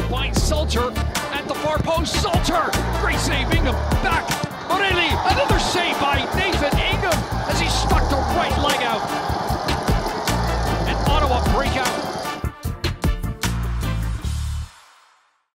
Finds Salter at the far post. Salter! Great save, Ingham back